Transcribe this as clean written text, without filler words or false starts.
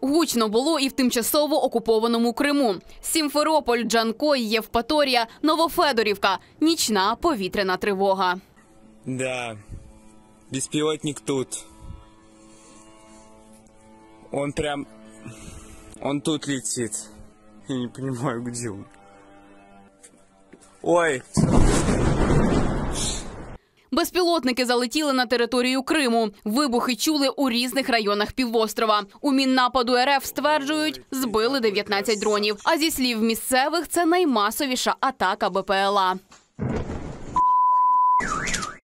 Гучно було і в тимчасово окупованому Криму. Сімферополь, Джанкой, Євпаторія, Новофедорівка. Нічна повітряна тривога. Да, беспилотник тут. Он тут летит. Я не понимаю, где он. Ой! Безпілотники залетіли на територію Криму. Вибухи чули у різних районах півострова. У Міннападу РФ стверджують, збили 19 дронів. А зі слів місцевих, це наймасовіша атака БПЛА.